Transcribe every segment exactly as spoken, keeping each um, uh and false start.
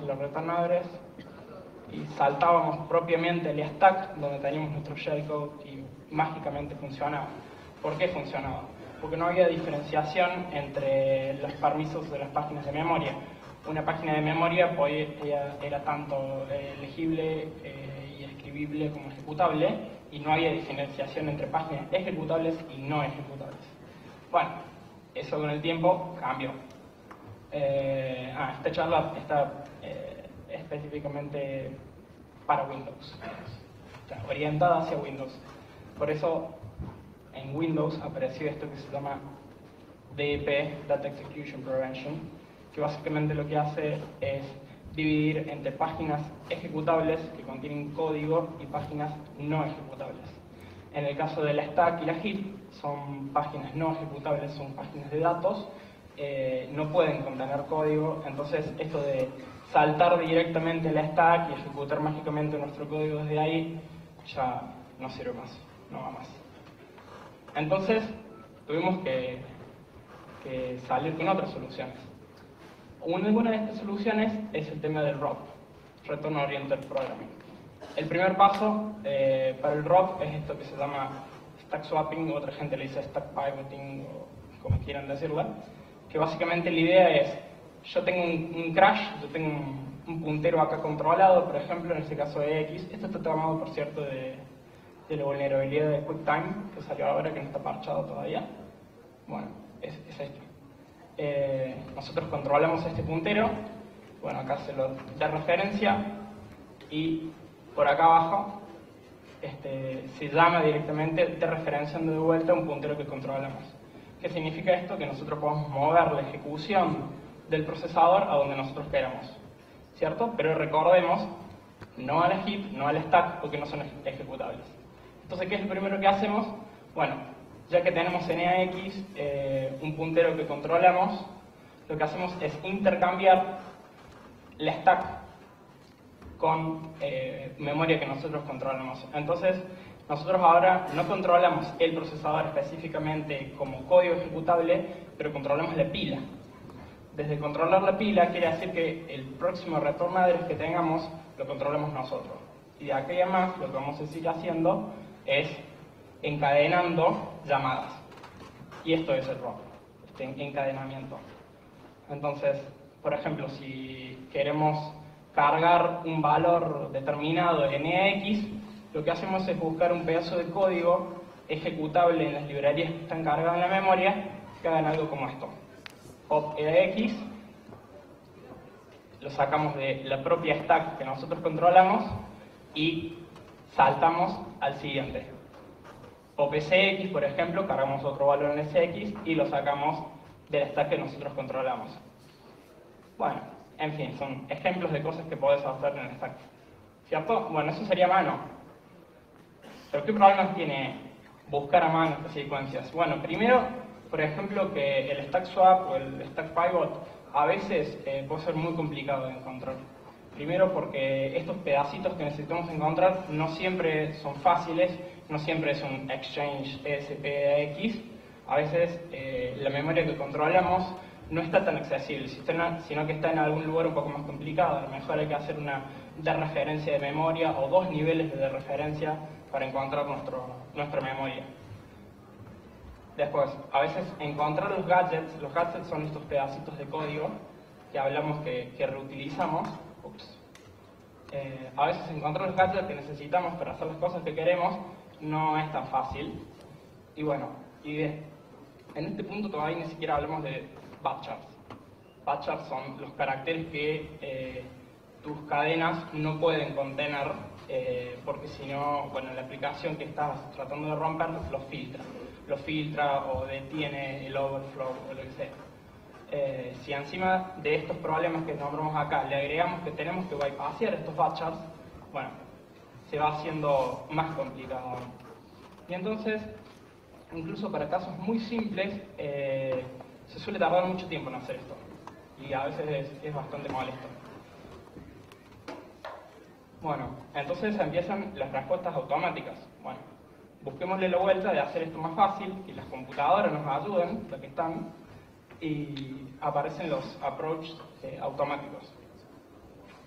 el return address y saltábamos propiamente el stack donde teníamos nuestro shellcode y mágicamente funcionaba. ¿Por qué funcionaba? Porque no había diferenciación entre los permisos de las páginas de memoria. Una página de memoria podía, era tanto eh, legible eh, y escribible como ejecutable, y no había diferenciación entre páginas ejecutables y no ejecutables. Bueno, eso con el tiempo cambió. Eh, ah, esta charla está eh, específicamente para Windows, o sea, orientada hacia Windows. Por eso en Windows apareció esto que se llama D E P, Data Execution Prevention, que básicamente lo que hace es dividir entre páginas ejecutables que contienen código y páginas no ejecutables. En el caso de la stack y la heap, son páginas no ejecutables, son páginas de datos, eh, no pueden contener código, entonces esto de saltar directamente la stack y ejecutar mágicamente nuestro código desde ahí ya no sirve más, no va más. Entonces tuvimos que, que salir con otras soluciones. Una de estas soluciones es el tema del R O P, Return Oriented Programming. El primer paso eh, para el R O P es esto que se llama stack swapping, otra gente le dice stack pivoting, o como quieran decirlo, que básicamente la idea es, yo tengo un, un crash, yo tengo un, un puntero acá controlado, por ejemplo, en este caso de X. Esto está tomado, por cierto, de, de la vulnerabilidad de QuickTime, que salió ahora, que no está parchado todavía. Bueno, es, es esto. Eh, nosotros controlamos este puntero, bueno, acá se lo da referencia, y por acá abajo este, se llama directamente de referenciando de vuelta un puntero que controlamos. ¿Qué significa esto? Que nosotros podemos mover la ejecución del procesador a donde nosotros queramos, ¿cierto? Pero recordemos, no a la heap, no al stack, porque no son ejecutables. Entonces, ¿qué es lo primero que hacemos? Bueno, ya que tenemos en E A X eh, un puntero que controlamos, lo que hacemos es intercambiar la stack con eh, memoria que nosotros controlamos. Entonces, nosotros ahora no controlamos el procesador específicamente como código ejecutable, pero controlamos la pila. Desde controlar la pila quiere decir que el próximo return address que tengamos lo controlamos nosotros. Y de aquí a más lo que vamos a seguir haciendo es encadenando llamadas. Y esto es el R O P, este encadenamiento. Entonces, por ejemplo, si queremos cargar un valor determinado en E A X, lo que hacemos es buscar un pedazo de código ejecutable en las librerías que están cargadas en la memoria que hagan algo como esto. Pop E A X, lo sacamos de la propia stack que nosotros controlamos y saltamos al siguiente. Pop S X, por ejemplo, cargamos otro valor en S X y lo sacamos de la stack que nosotros controlamos. Bueno, en fin, son ejemplos de cosas que podés hacer en el stack, ¿cierto? Bueno, eso sería mano. ¿Pero qué problemas tiene buscar a mano estas secuencias? Bueno, primero, por ejemplo, que el stack swap o el stack pivot a veces eh, puede ser muy complicado de encontrar. Primero porque estos pedacitos que necesitamos encontrar no siempre son fáciles, no siempre es un exchange E S P A X. A veces eh, la memoria que controlamos no está tan accesible, sino que está en algún lugar un poco más complicado. A lo mejor hay que hacer una de referencia de memoria o dos niveles de referencia para encontrar nuestro, nuestra memoria. Después, a veces encontrar los gadgets, los gadgets son estos pedacitos de código que hablamos que, que reutilizamos. Ups. Eh, a veces encontrar los gadgets que necesitamos para hacer las cosas que queremos no es tan fácil. Y bueno, y de, en este punto todavía ni siquiera hablamos de butchers. Butchers son los caracteres que eh, tus cadenas no pueden contener, eh, porque si no, bueno, la aplicación que estás tratando de romper los filtra. Lo filtra o detiene el overflow o lo que sea. Eh, si encima de estos problemas que nombramos acá le agregamos que tenemos que bypassear estos butchers, bueno, se va haciendo más complicado. Y entonces, incluso para casos muy simples, eh, se suele tardar mucho tiempo en hacer esto. Y a veces es, es bastante molesto. Bueno, entonces empiezan las respuestas automáticas. Bueno, busquémosle la vuelta de hacer esto más fácil, que las computadoras nos ayuden, las que están, y aparecen los approaches eh, automáticos.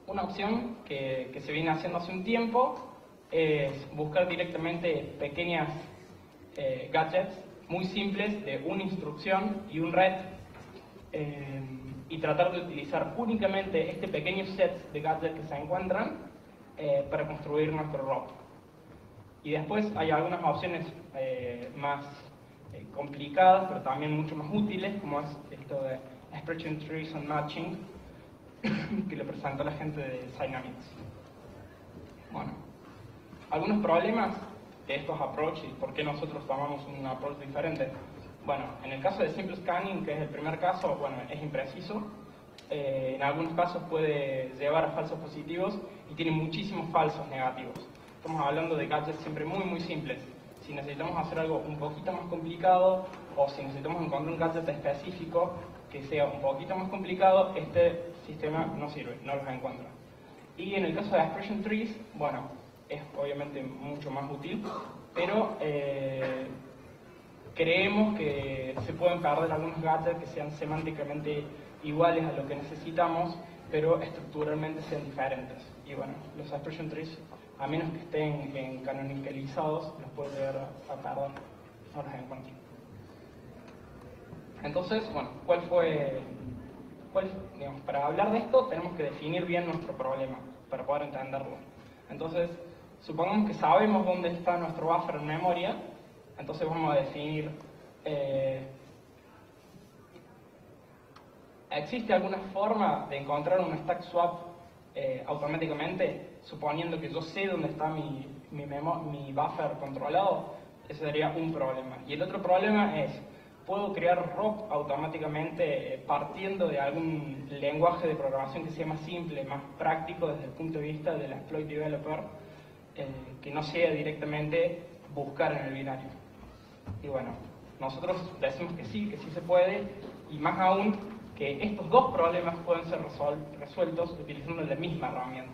Una opción que, que se viene haciendo hace un tiempo es buscar directamente pequeñas eh, gadgets muy simples de una instrucción y un red eh, y tratar de utilizar únicamente este pequeño set de gadgets que se encuentran eh, para construir nuestro R O P. Y después hay algunas opciones eh, más eh, complicadas, pero también mucho más útiles, como es esto de Expression Trees and Matching, que le presentó la gente de Dynamics. Bueno, algunos problemas de estos approaches y por qué nosotros tomamos un approach diferente. Bueno, en el caso de Simple Scanning, que es el primer caso, bueno, es impreciso. Eh, en algunos casos puede llevar a falsos positivos y tiene muchísimos falsos negativos. Estamos hablando de gadgets siempre muy muy simples. Si necesitamos hacer algo un poquito más complicado o si necesitamos encontrar un gadget específico que sea un poquito más complicado, este sistema no sirve, no los encuentra. Y en el caso de Expression Trees, bueno, es obviamente mucho más útil, pero eh, creemos que se pueden perder algunos gadgets que sean semánticamente iguales a lo que necesitamos, pero estructuralmente sean diferentes. Y bueno, los Expression Trees, a menos que estén en canonicalizados, los puede llegar a, a perder, no los encuentro. Entonces, bueno, ¿cuál fue...? Cuál, digamos, para hablar de esto tenemos que definir bien nuestro problema, para poder entenderlo. Entonces, supongamos que sabemos dónde está nuestro buffer en memoria, entonces vamos a definir... Eh, ¿Existe alguna forma de encontrar un stack swap eh, automáticamente, suponiendo que yo sé dónde está mi, mi, memo, mi buffer controlado? Ese sería un problema. Y el otro problema es, ¿puedo crear R O P automáticamente eh, partiendo de algún lenguaje de programación que sea más simple, más práctico desde el punto de vista del exploit developer, eh, que no sea directamente buscar en el binario? Y bueno, nosotros decimos que sí, que sí se puede, y más aún, que estos dos problemas pueden ser resueltos utilizando la misma herramienta.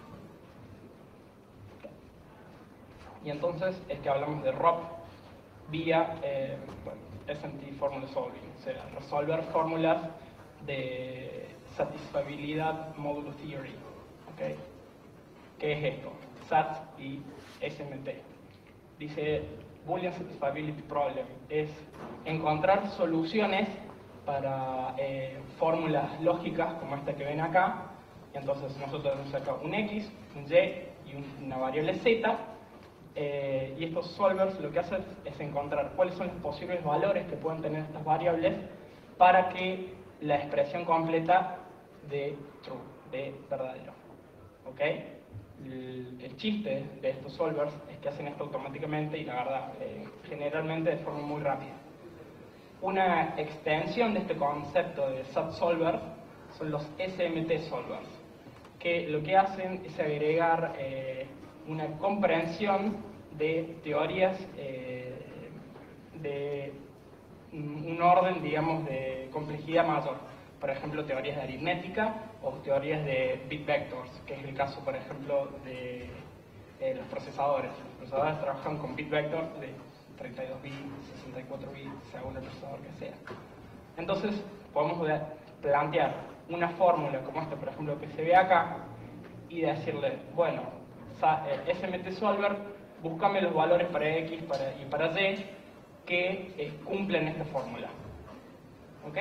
Y entonces es que hablamos de R O P vía eh, bueno, S M T Formula Solving, o sea, resolver fórmulas de satisfabilidad módulo theory. ¿Okay? ¿Qué es esto? S A T y S M T. Dice Boolean Satisfiability Problem, es encontrar soluciones para eh, fórmulas lógicas como esta que ven acá. Y entonces nosotros tenemos acá un X, un Y y una variable Z, eh, y estos solvers lo que hacen es encontrar cuáles son los posibles valores que pueden tener estas variables para que la expresión completa de true, de verdadero. ¿Ok? El, el chiste de estos solvers es que hacen esto automáticamente y la verdad, eh, generalmente de forma muy rápida. Una extensión de este concepto de S A T solver son los S M T solvers, que lo que hacen es agregar eh, una comprensión de teorías eh, de un orden, digamos, de complejidad mayor. Por ejemplo, teorías de aritmética o teorías de bit vectors, que es el caso, por ejemplo, de eh, los procesadores. Los procesadores trabajan con bit vectors de treinta y dos bits, sesenta y cuatro bits, según el procesador que sea. Entonces, podemos plantear una fórmula como esta, por ejemplo, que se ve acá, y decirle, bueno, S M T solver, búscame los valores para X para, y para Y que eh, cumplen esta fórmula. ¿Ok?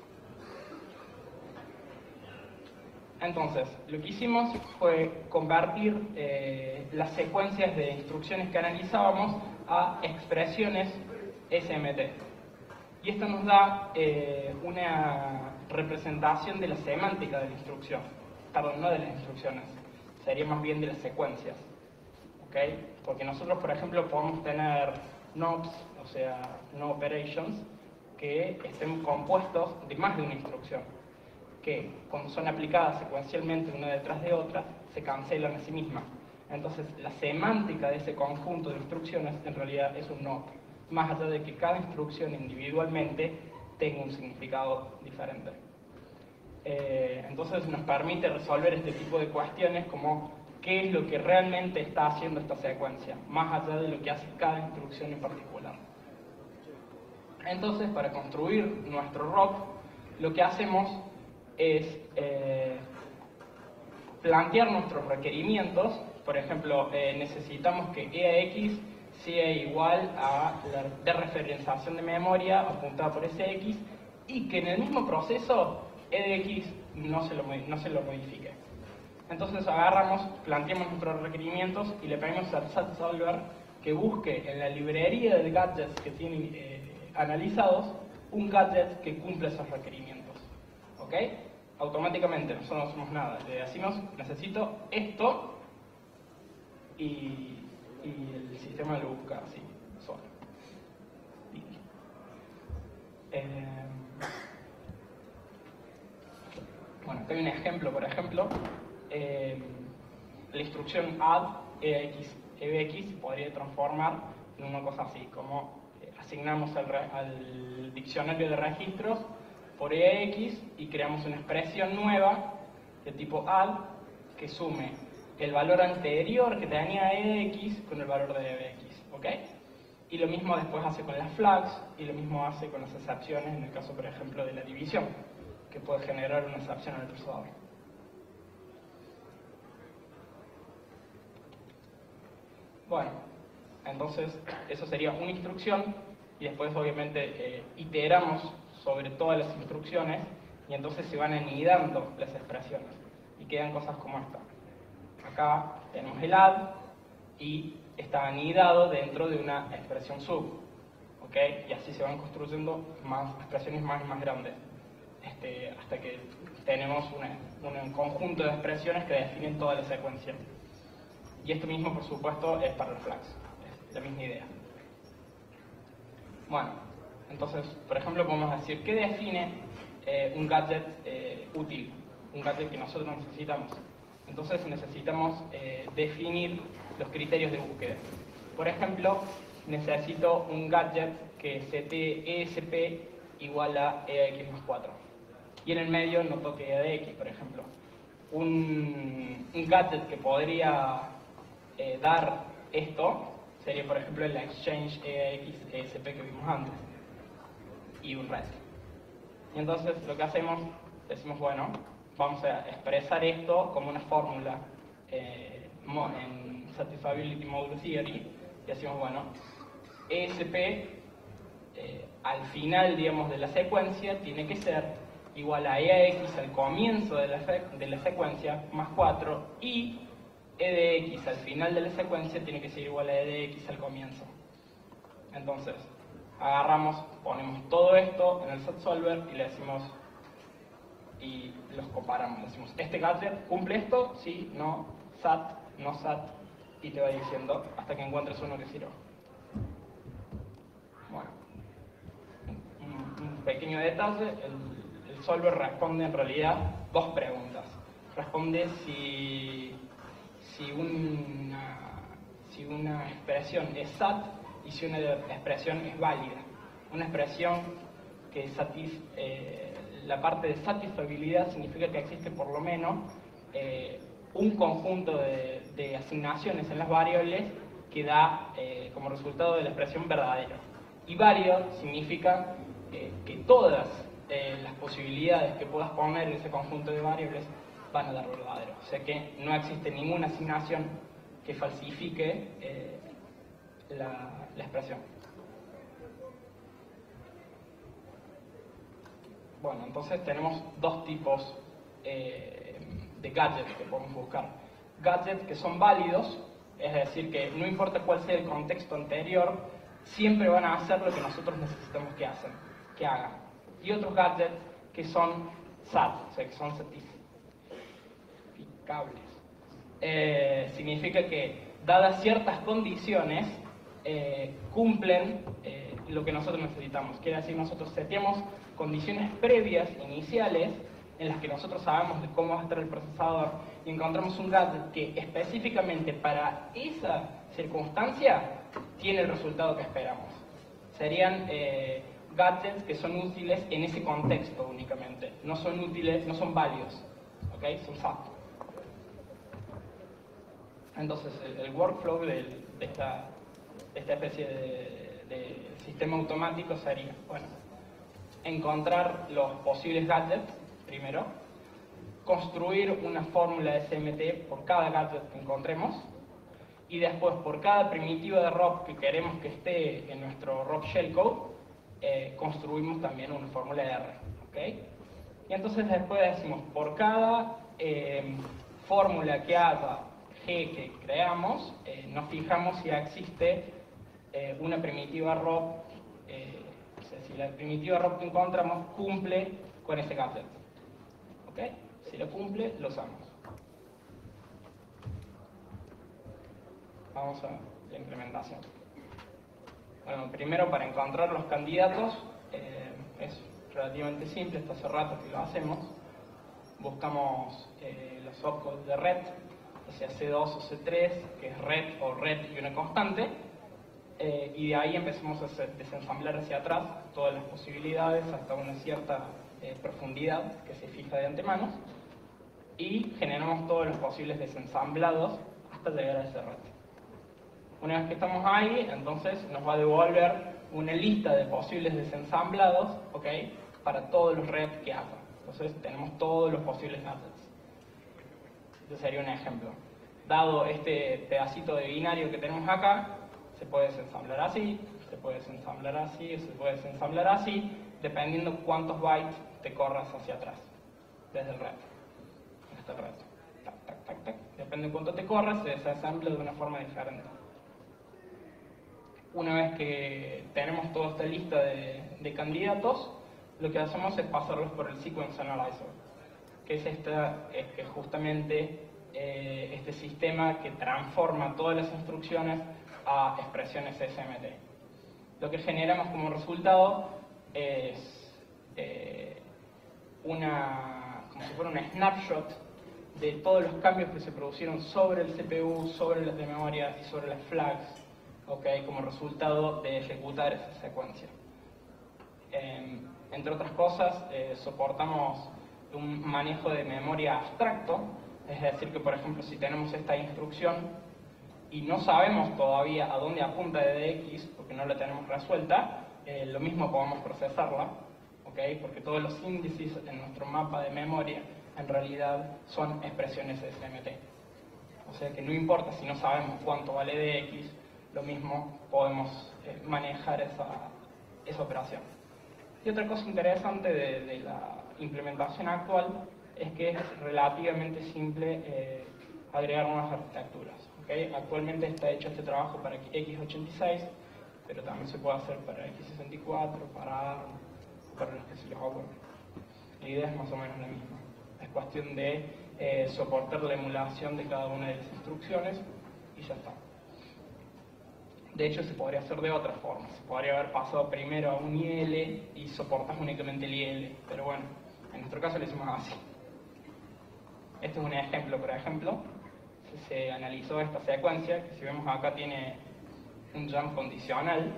Entonces, lo que hicimos fue convertir eh, las secuencias de instrucciones que analizábamos a expresiones S M T. Y esto nos da eh, una representación de la semántica de la instrucción. Perdón, no de las instrucciones, sería más bien de las secuencias. ¿Ok? Porque nosotros, por ejemplo, podemos tener nobs, o sea, no operations, que estén compuestos de más de una instrucción, que cuando son aplicadas secuencialmente una detrás de otra, se cancelan a sí mismas. Entonces, la semántica de ese conjunto de instrucciones en realidad es un no, más allá de que cada instrucción individualmente tenga un significado diferente. Eh, entonces, nos permite resolver este tipo de cuestiones como qué es lo que realmente está haciendo esta secuencia, más allá de lo que hace cada instrucción en particular. Entonces, para construir nuestro R O P, lo que hacemos es eh, plantear nuestros requerimientos. Por ejemplo, eh, necesitamos que E A X sea igual a la desreferenciación de memoria apuntada por S X y que en el mismo proceso E de X no se lo, no se lo modifique. Entonces agarramos, planteamos nuestros requerimientos y le pedimos al S A T Solver que busque en la librería de gadgets que tienen eh, analizados un gadget que cumpla esos requerimientos. ¿Ok? Automáticamente, nosotros no hacemos nada. Le decimos, necesito esto y, y el sistema lo busca así, solo. Eh, bueno, acá hay un ejemplo, por ejemplo. Eh, la instrucción add E X, E B X podría transformar en una cosa así, como eh, asignamos al, re, al diccionario de registros por E A X y creamos una expresión nueva de tipo add que sume el valor anterior que tenía E de X con el valor de E B X, ¿ok? Y lo mismo después hace con las flags y lo mismo hace con las excepciones en el caso, por ejemplo, de la división, que puede generar una excepción en el procesador. Bueno, entonces eso sería una instrucción y después obviamente eh, iteramos sobre todas las instrucciones y entonces se van anidando las expresiones y quedan cosas como esta. Acá tenemos el add y está anidado dentro de una expresión sub, ¿ok? Y así se van construyendo más expresiones más y más grandes este, hasta que tenemos una, un conjunto de expresiones que definen toda la secuencia. Y esto mismo, por supuesto, es para los flags, es la misma idea. Bueno, entonces, por ejemplo, podemos decir ¿qué define eh, un gadget eh, útil? Un gadget que nosotros necesitamos. Entonces necesitamos eh, definir los criterios de búsqueda. Por ejemplo, necesito un gadget que setee E S P igual a E A X más cuatro. Y en el medio no toque E de X, por ejemplo. Un, un gadget que podría eh, dar esto sería, por ejemplo, el exchange E A X E S P que vimos antes. Y un rest. Y entonces lo que hacemos, decimos, bueno, vamos a expresar esto como una fórmula eh, en Satisfiability Modulo Theory y decimos, bueno, E S P eh, al final, digamos, de la secuencia tiene que ser igual a E A X al comienzo de la, de la secuencia más cuatro y E de X al final de la secuencia tiene que ser igual a E de X al comienzo. Entonces, agarramos, ponemos todo esto en el S A T Solver y le decimos y los comparamos, decimos, este gadget cumple esto, sí, no, S A T, no S A T, y te va diciendo hasta que encuentres uno que sirva. Bueno, un, un pequeño detalle, el, el solver responde en realidad dos preguntas. Responde si, si, una, si una expresión es S A T y si una expresión es válida. Una expresión que satisface eh, la parte de satisfabilidad significa que existe por lo menos eh, un conjunto de, de asignaciones en las variables que da eh, como resultado de la expresión verdadero. Y válido significa eh, que todas eh, las posibilidades que puedas poner en ese conjunto de variables van a dar verdadero. O sea que no existe ninguna asignación que falsifique eh, la, la expresión. Bueno, entonces tenemos dos tipos eh, de gadgets que podemos buscar. Gadgets que son válidos, es decir, que no importa cuál sea el contexto anterior, siempre van a hacer lo que nosotros necesitamos que, hacen, que hagan. Y otros gadgets que son S A T, o sea, que son satisficables. Eh, significa que, dadas ciertas condiciones, eh, cumplen eh, lo que nosotros necesitamos. Quiere decir, nosotros seteamos condiciones previas, iniciales, en las que nosotros sabemos de cómo va a estar el procesador y encontramos un gadget que específicamente para esa circunstancia tiene el resultado que esperamos. Serían eh, gadgets que son útiles en ese contexto únicamente, no son útiles, no son válidos, ¿ok? Son S A T. Entonces el, el workflow de, de, esta, de esta especie de, de sistema automático sería, bueno, encontrar los posibles gadgets primero, construir una fórmula de S M T por cada gadget que encontremos, y después por cada primitiva de R O P que queremos que esté en nuestro R O P shellcode, eh, construimos también una fórmula de R. ¿Okay? Y entonces después decimos, por cada eh, fórmula que haya G que creamos, eh, nos fijamos si existe eh, una primitiva R O P, eh, o sea, si la primitiva R O P que encontramos cumple con ese gadget. ¿Okay? Si lo cumple, lo usamos. Vamos a la implementación. Bueno, primero para encontrar los candidatos eh, es relativamente simple, esto hace rato que lo hacemos. Buscamos eh, los opcodes de red, o sea C dos o C tres, que es red o red y una constante, eh, y de ahí empezamos a hacer, desensamblar hacia atrás todas las posibilidades hasta una cierta eh, profundidad que se fija de antemano, y generamos todos los posibles desensamblados hasta llegar a ese red. Una vez que estamos ahí, entonces nos va a devolver una lista de posibles desensamblados, ¿ok?, para todos los red que haya. Entonces tenemos todos los posibles gadgets. Este sería un ejemplo. Dado este pedacito de binario que tenemos acá, se puede desensamblar así, se puede desensamblar así, o se puede desensamblar así, dependiendo cuántos bytes te corras hacia atrás, desde el red. Este red. Tac, tac, tac, tac. Depende de cuánto te corras, se desensambla de una forma diferente. Una vez que tenemos toda esta lista de, de candidatos, lo que hacemos es pasarlos por el Sequence Analyzer, que es, esta, es que justamente eh, este sistema que transforma todas las instrucciones a expresiones S M T. Lo que generamos como resultado es eh, una, como si fuera un snapshot de todos los cambios que se produjeron sobre el C P U, sobre las de memoria y sobre las flags, okay, como resultado de ejecutar esa secuencia. Eh, entre otras cosas, eh, soportamos un manejo de memoria abstracto, es decir que, por ejemplo, si tenemos esta instrucción y no sabemos todavía a dónde apunta D D X, porque no la tenemos resuelta, eh, lo mismo podemos procesarla, okay, porque todos los índices en nuestro mapa de memoria en realidad son expresiones S M T. O sea que no importa si no sabemos cuánto vale D X, lo mismo podemos eh, manejar esa, esa operación. Y otra cosa interesante de, de la implementación actual es que es relativamente simple eh, agregar nuevas arquitecturas. ¿Okay? Actualmente está hecho este trabajo para X ochenta y seis, pero también se puede hacer para X sesenta y cuatro, para ARM, para los que se les ocurre. La idea es más o menos la misma. Es cuestión de eh, soportar la emulación de cada una de las instrucciones y ya está. De hecho, se podría hacer de otra forma. Se podría haber pasado primero a un I L y soportas únicamente el I L. Pero bueno, en nuestro caso lo hicimos así. Este es un ejemplo, por ejemplo. Se analizó esta secuencia, que si vemos acá tiene un jump condicional.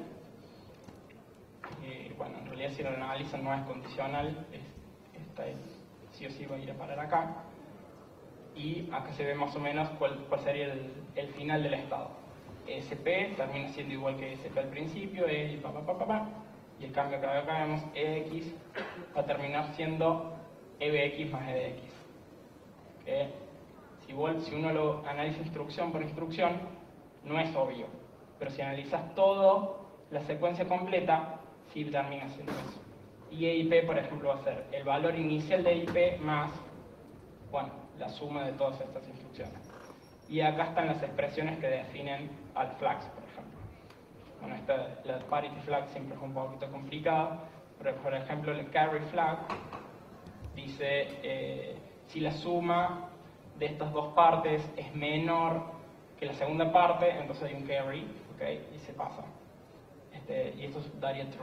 Y bueno, en realidad si lo analizan no es condicional. Es, esta es, sí o sí va a ir a parar acá. Y acá se ve más o menos cuál, cuál sería el, el final del estado. S P termina siendo igual que S P al principio, y, pa, pa, pa, pa, pa, y el cambio que acá vemos, E X, va a terminar siendo E B X más E D X. ¿Okay? Si, igual, si uno lo analiza instrucción por instrucción, no es obvio, pero si analizas todo, la secuencia completa, sí termina siendo eso. Y E I P, por ejemplo, va a ser el valor inicial de E I P más, bueno, la suma de todas estas instrucciones. Y acá están las expresiones que definen al flags, por ejemplo. Bueno, esta, la parity flag siempre es un poquito complicada, pero por ejemplo el carry flag dice eh, si la suma de estas dos partes es menor que la segunda parte, entonces hay un carry, ¿okay? Y se pasa. Este, y esto daría true.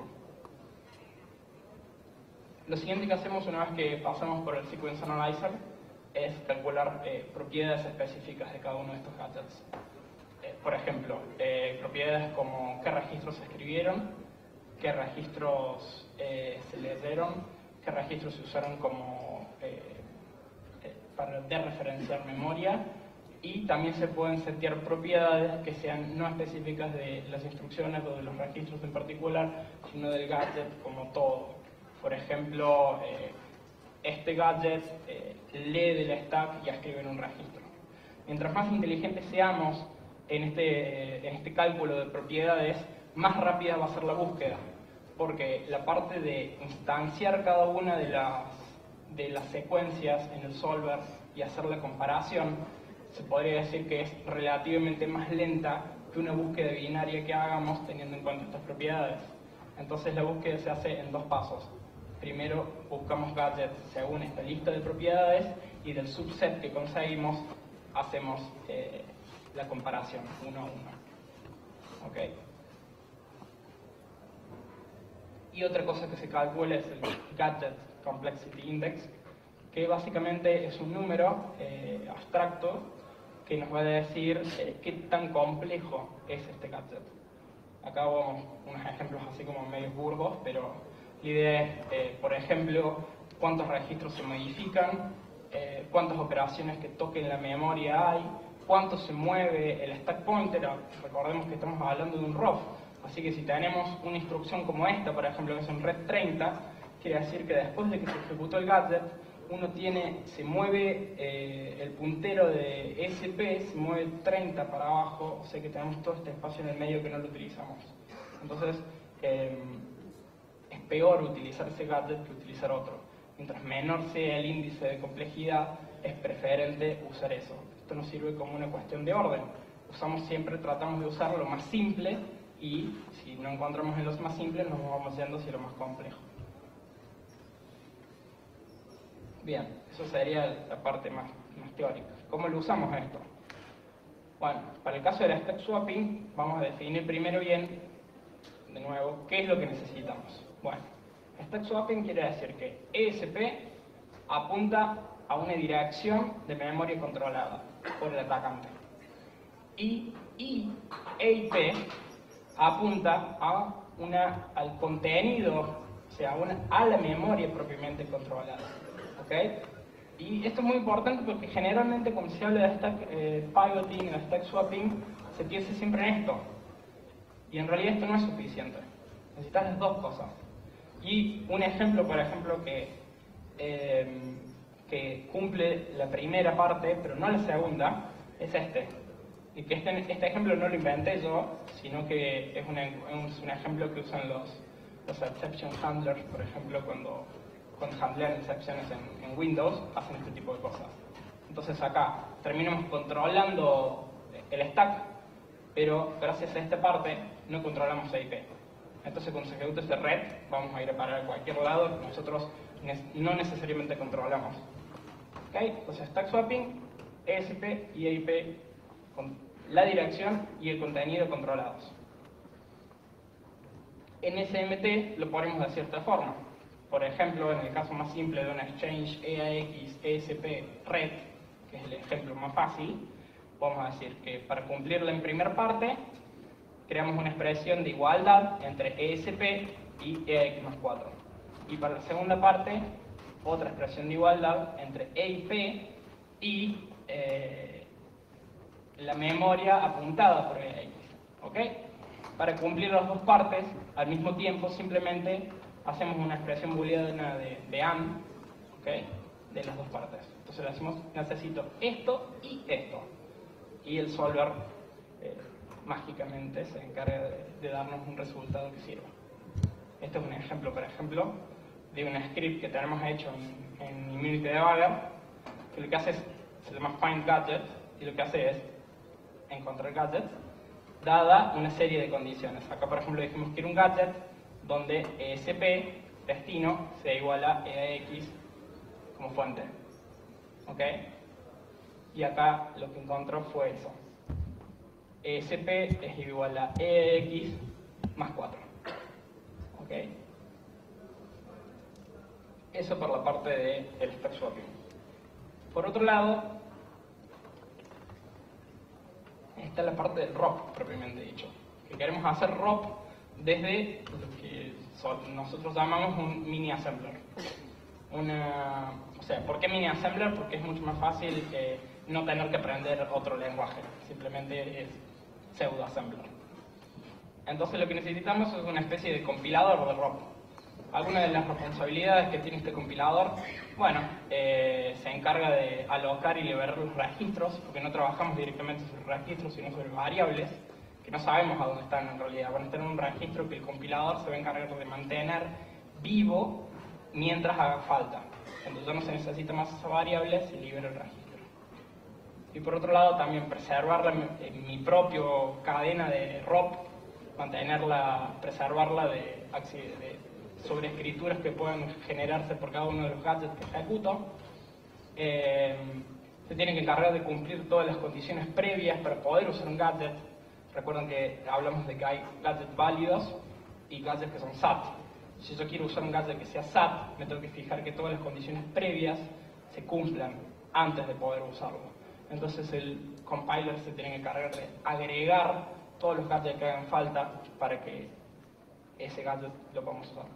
Lo siguiente que hacemos una vez que pasamos por el Sequence Analyzer es calcular eh, propiedades específicas de cada uno de estos gadgets. Eh, por ejemplo, eh, propiedades como qué registros se escribieron, qué registros eh, se leyeron, qué registros se usaron como eh, eh, para dereferenciar memoria, y también se pueden setear propiedades que sean no específicas de las instrucciones o de los registros en particular, sino del gadget como todo. Por ejemplo, eh, este gadget eh, lee del stack y escribe en un registro. Mientras más inteligentes seamos en este, en este cálculo de propiedades, más rápida va a ser la búsqueda, porque la parte de instanciar cada una de las, de las secuencias en el solver y hacer la comparación, se podría decir que es relativamente más lenta que una búsqueda binaria que hagamos teniendo en cuenta estas propiedades. Entonces la búsqueda se hace en dos pasos. Primero buscamos gadgets según esta lista de propiedades y del subset que conseguimos hacemos eh, la comparación uno a uno. ¿Okay? Y otra cosa que se calcula es el Gadget Complexity Index, que básicamente es un número eh, abstracto que nos va a decir eh, qué tan complejo es este gadget. Acá vamos unos ejemplos así como medio burdos, pero la idea es, eh, por ejemplo, cuántos registros se modifican, eh, cuántas operaciones que toquen la memoria hay, cuánto se mueve el stack pointer. Recordemos que estamos hablando de un R O F, así que si tenemos una instrucción como esta, por ejemplo, que es un red treinta, quiere decir que después de que se ejecutó el gadget, uno tiene, se mueve eh, el puntero de S P, se mueve treinta para abajo, o sea que tenemos todo este espacio en el medio que no lo utilizamos. Entonces, eh, es peor utilizar ese gadget que utilizar otro. Mientras menor sea el índice de complejidad, es preferente usar eso. Esto nos sirve como una cuestión de orden. Usamos siempre, tratamos de usar lo más simple y si no encontramos en los más simples, nos vamos yendo hacia lo más complejo. Bien, eso sería la parte más, más teórica. ¿Cómo lo usamos esto? Bueno, para el caso del stack swapping, vamos a definir primero bien, de nuevo, qué es lo que necesitamos. Bueno, stack swapping quiere decir que E S P apunta a una dirección de memoria controlada por el atacante. Y E I P apunta a una, al contenido, o sea, una, a la memoria propiamente controlada. ¿Okay? Y esto es muy importante porque generalmente cuando se habla de stack eh, pivoting, de stack swapping, se piensa siempre en esto. Y en realidad esto no es suficiente. Necesitas las dos cosas. Y un ejemplo, por ejemplo, que, eh, que cumple la primera parte, pero no la segunda, es este. Y que este, este ejemplo no lo inventé yo, sino que es, una, es un ejemplo que usan los, los exception handlers, por ejemplo, cuando... cuando handlean excepciones en, en Windows, hacen este tipo de cosas. Entonces acá terminamos controlando el stack, pero gracias a esta parte no controlamos E I P. Entonces cuando se ejecuta este red, vamos a ir a parar a cualquier lado que nosotros no necesariamente controlamos. ¿Okay? Entonces stack swapping, E S P y E I P, con la dirección y el contenido controlados. En S M T lo ponemos de cierta forma. Por ejemplo, en el caso más simple de un exchange E A X, E S P, red, que es el ejemplo más fácil, vamos a decir que para cumplirla en primera parte, creamos una expresión de igualdad entre E S P y E A X más cuatro. Y para la segunda parte, otra expresión de igualdad entre E I P y eh, la memoria apuntada por E A X. ¿Okay? Para cumplir las dos partes, al mismo tiempo, simplemente hacemos una expresión booleana de, de AND, ¿okay? De las dos partes. Entonces le decimos, necesito esto y esto. Y el solver eh, mágicamente se encarga de, de darnos un resultado que sirva. Este es un ejemplo, por ejemplo, de un script que tenemos hecho en, en Immunity Debugger, que lo que hace es, se llama find gadget, y lo que hace es encontrar gadgets, dada una serie de condiciones. Acá, por ejemplo, dijimos que era un gadget donde E S P, destino, sea igual a E A X como fuente. ¿Ok? Y acá lo que encontró fue eso. E S P es igual a E A X más cuatro. ¿Ok? Eso por la parte del stack swapping. Por otro lado, está la parte del R O P, propiamente dicho. Que queremos hacer R O P desde lo que nosotros llamamos un mini assembler. Una, o sea, ¿por qué mini assembler? Porque es mucho más fácil eh, no tener que aprender otro lenguaje, simplemente es pseudo assembler. Entonces lo que necesitamos es una especie de compilador de R O P. Algunas de las responsabilidades que tiene este compilador, bueno, eh, se encarga de alocar y liberar los registros, porque no trabajamos directamente sobre registros, sino sobre variables, que no sabemos a dónde están en realidad. Van a estar en un registro que el compilador se va a encargar de mantener vivo mientras haga falta. Cuando ya no se necesita más esa variable, se libera el registro. Y por otro lado, también preservarla en mi propia cadena de R O P, mantenerla, preservarla de, de sobreescrituras que puedan generarse por cada uno de los gadgets que ejecuto. Eh, se tienen que encargar de cumplir todas las condiciones previas para poder usar un gadget. Recuerden que hablamos de que hay gadgets válidos y gadgets que son S A T. Si yo quiero usar un gadget que sea S A T, me tengo que fijar que todas las condiciones previas se cumplan antes de poder usarlo. Entonces el compiler se tiene que encargar de agregar todos los gadgets que hagan falta para que ese gadget lo podamos usar.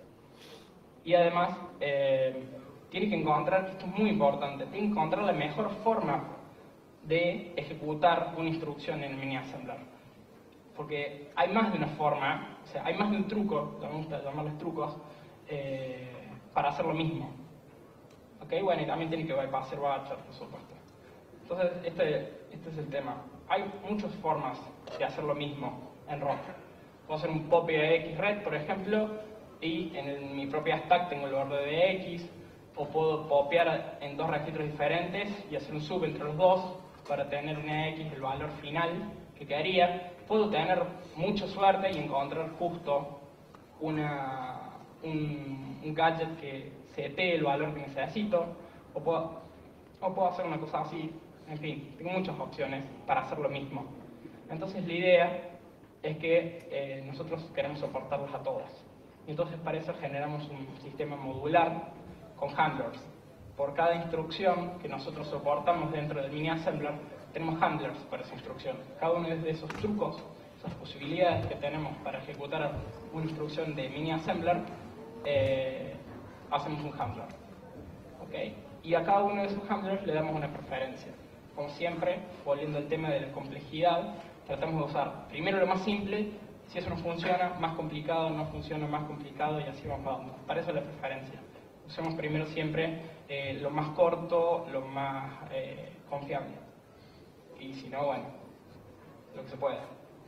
Y además, eh, tiene que encontrar, esto es muy importante, tiene que encontrar la mejor forma de ejecutar una instrucción en el mini-assembler. Porque hay más de una forma, o sea, hay más de un truco, me gusta llamarles trucos, eh, para hacer lo mismo. ¿Ok? Bueno, y también tiene que bypassar batcher, por supuesto. Entonces, este, este es el tema. Hay muchas formas de hacer lo mismo en R O P. Puedo hacer un pop de X red, por ejemplo, y en el, mi propia stack tengo el valor de X, o puedo popear en dos registros diferentes y hacer un sub entre los dos para tener una X, el valor final que quedaría. Puedo tener mucha suerte y encontrar justo una, un, un gadget que setee el valor que necesito, o puedo, o puedo hacer una cosa así. En fin, tengo muchas opciones para hacer lo mismo. Entonces la idea es que eh, nosotros queremos soportarlas a todas. Y entonces para eso generamos un sistema modular con handlers. Por cada instrucción que nosotros soportamos dentro del mini-assembler, tenemos handlers para esa instrucción. Cada uno de esos trucos, esas posibilidades que tenemos para ejecutar una instrucción de mini-assembler, eh, hacemos un handler. ¿Okay? Y a cada uno de esos handlers le damos una preferencia. Como siempre, volviendo al tema de la complejidad, tratamos de usar primero lo más simple. Si eso no funciona, más complicado, no funciona, más complicado, y así vamos dando. Para eso la preferencia. Usemos primero siempre eh, lo más corto, lo más eh, confiable. Y si no, bueno, lo que se pueda.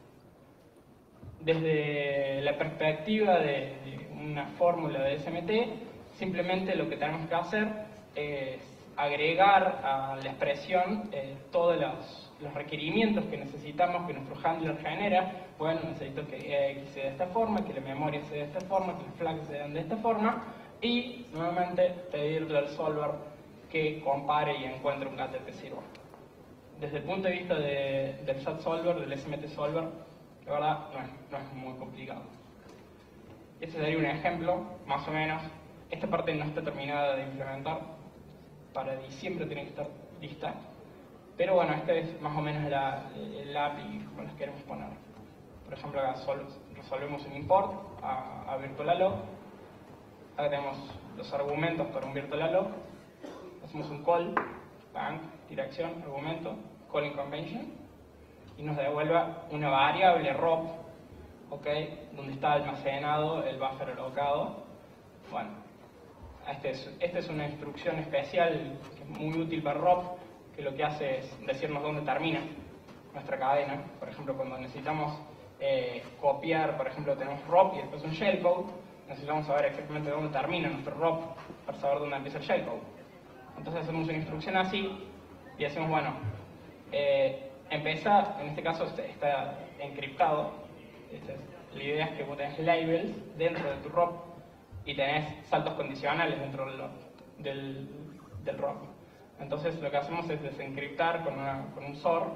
Desde la perspectiva de, de una fórmula de S M T, simplemente lo que tenemos que hacer es agregar a la expresión eh, todos los, los requerimientos que necesitamos que nuestro handler genera. Bueno, necesito que X sea de esta forma, que la memoria sea de esta forma, que los flags sean de esta forma, y nuevamente pedirle al solver que compare y encuentre un gadget que sirva. Desde el punto de vista de, del S A T solver, del S M T solver, la verdad no es, no es muy complicado. Este sería un ejemplo, más o menos. Esta parte no está terminada de implementar. Para diciembre tiene que estar lista. Pero bueno, esta es más o menos la, el A P I como las queremos poner. Por ejemplo, acá resolvemos un import a, a virtualalog. Acá tenemos los argumentos para un virtualalog. Hacemos un call, bang, dirección, argumento, calling convention, y nos devuelve una variable R O P, ¿okay? Donde está almacenado el buffer alocado. Bueno, esta es, esta es una instrucción especial que es muy útil para R O P, que lo que hace es decirnos dónde termina nuestra cadena. Por ejemplo, cuando necesitamos eh, copiar, por ejemplo, tenemos R O P y después un shellcode, necesitamos saber exactamente dónde termina nuestro R O P para saber dónde empieza el shellcode. Entonces hacemos una instrucción así y decimos, bueno, eh, empieza, en este caso está encriptado. La idea es que vos tenés labels dentro de tu R O P y tenés saltos condicionales dentro del, del, del R O P. Entonces lo que hacemos es desencriptar con, una, con un S O R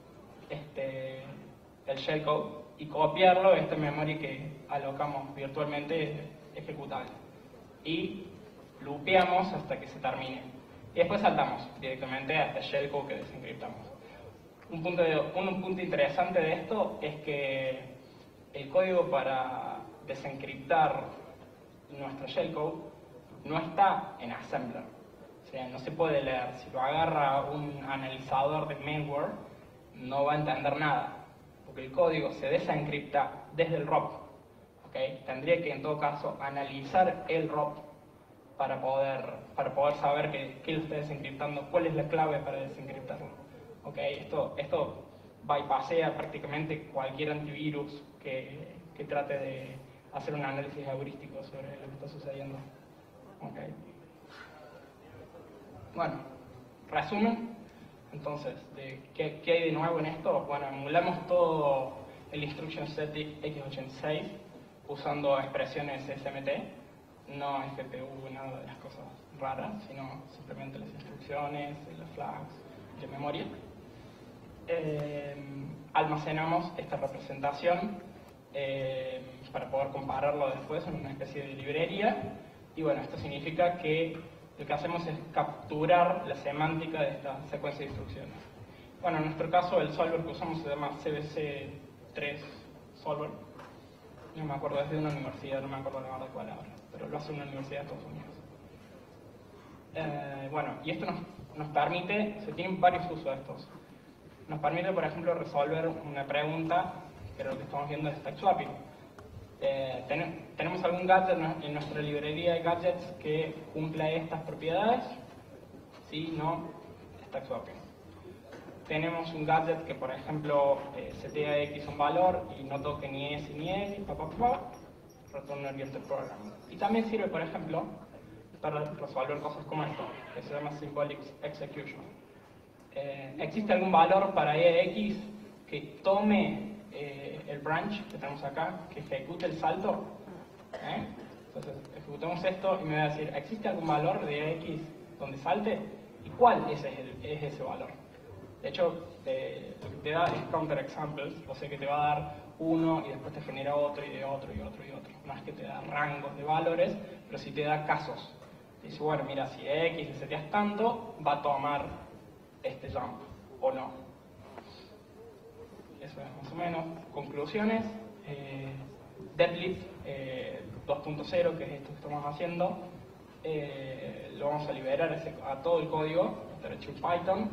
este, el shellcode y copiarlo a esta memoria que alocamos virtualmente ejecutable. Y loopeamos hasta que se termine. Y después saltamos directamente hasta el shellcode que desencriptamos. Un punto, de, un, un punto interesante de esto es que el código para desencriptar nuestro shellcode no está en assembler. O sea, no se puede leer. Si lo agarra un analizador de malware, no va a entender nada, porque el código se desencripta desde el R O P. ¿Ok? ¿okay? Tendría que en todo caso analizar el R O P para poder, para poder saber qué, qué lo está desencriptando, cuál es la clave para desencriptarlo. ¿Okay? Esto, esto bypassea prácticamente cualquier antivirus que, que trate de hacer un análisis heurístico sobre lo que está sucediendo. ¿Okay? Bueno, resumen. Entonces, de ¿qué, ¿qué hay de nuevo en esto? Bueno, emulamos todo el instruction set equis ochenta y seis usando expresiones S M T, no F P U, nada de las cosas raras, sino simplemente las instrucciones, las flags, de memoria. Eh, almacenamos esta representación eh, para poder compararlo después en una especie de librería, y bueno, esto significa que lo que hacemos es capturar la semántica de esta secuencia de instrucciones. Bueno, en nuestro caso el solver que usamos se llama C B C tres Solver. No me acuerdo, es de una universidad, no me acuerdo la verdad cuál ahora, pero lo hace una universidad de Estados Unidos. Eh, bueno, y esto nos, nos permite, se tienen varios usos de estos. Nos permite, por ejemplo, resolver una pregunta, que es lo que estamos viendo de stack swapping. Eh, ten, tenemos algún gadget en nuestra librería de gadgets que cumpla estas propiedades. Sí, no, stack swapping. Tenemos un gadget que, por ejemplo, eh, setea a X un valor y no toque ni S ni Y, pa, pa, pa, return oriented programming. Y también sirve, por ejemplo, para resolver cosas como esto, que se llama symbolic execution. Eh, ¿Existe algún valor para E X que tome eh, el branch que tenemos acá, que ejecute el salto? ¿Eh? Entonces, ejecutamos esto y me va a decir, ¿existe algún valor de E X donde salte? ¿Y cuál es, el, es ese valor? De hecho, eh, lo que te da es counter examples, o sea que te va a dar uno y después te genera otro y de otro y otro y otro. No es que te da rangos de valores, pero sí te da casos. Te dice, bueno, mira, si X le seteas tanto, va a tomar este jump, o no. Eso es más o menos. Conclusiones. Eh, Deadlift eh, dos punto cero, que es esto que estamos haciendo, eh, lo vamos a liberar ese, a todo el código, este archivo Python.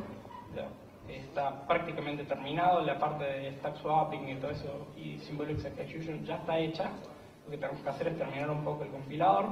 Está prácticamente terminado, la parte de stack swapping y todo eso, y symbolic execution ya está hecha. Lo que tenemos que hacer es terminar un poco el compilador,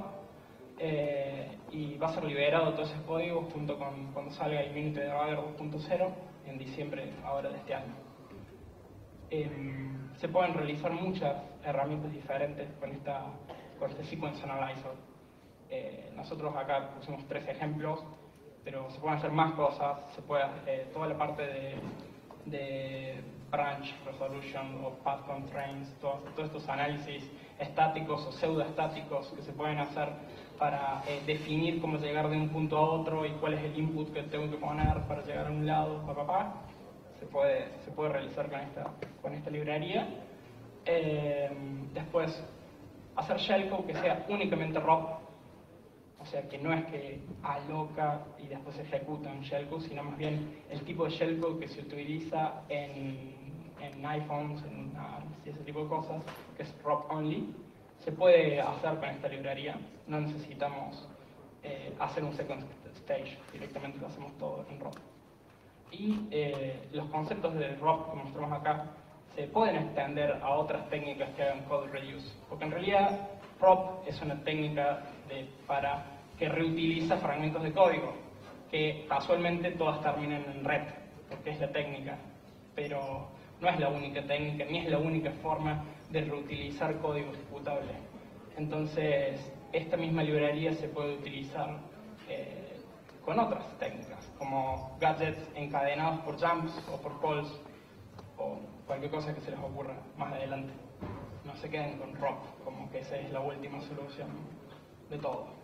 eh, y va a ser liberado todo ese código junto con cuando salga el Minute Debugger dos punto cero en diciembre ahora de este año. Eh, se pueden realizar muchas herramientas diferentes con, esta, con este Sequence Analyzer. Eh, nosotros acá pusimos tres ejemplos, pero se pueden hacer más cosas. Se puede, eh, toda la parte de, de branch resolution o path constraints, todos, todos estos análisis estáticos o pseudoestáticos que se pueden hacer para eh, definir cómo llegar de un punto a otro y cuál es el input que tengo que poner para llegar a un lado, papá, papá. Se puede, se puede realizar con esta, con esta librería. Eh, después, hacer shellcode que sea únicamente R O P. O sea, que no es que aloca y después ejecuta un shellcode, sino más bien el tipo de shellcode que se utiliza en, en iPhones, en ARMS y ese tipo de cosas, que es R O P only. Se puede hacer con esta librería. No necesitamos eh, hacer un second stage, directamente lo hacemos todo en R O P. Y eh, los conceptos de R O P que mostramos acá se pueden extender a otras técnicas que hagan code reuse, porque en realidad R O P es una técnica de, para que reutiliza fragmentos de código, que casualmente todas terminan en red, porque es la técnica, pero no es la única técnica, ni es la única forma de reutilizar código ejecutable. Entonces, esta misma librería se puede utilizar eh, con otras técnicas, como gadgets encadenados por jumps o por calls, o cualquier cosa que se les ocurra más adelante. No se queden con R O P, como que esa es la última solución de todo.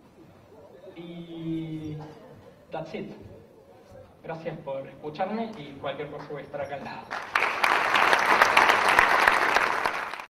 Y that's it. Gracias por escucharme y cualquier cosa voy a estar acá al lado.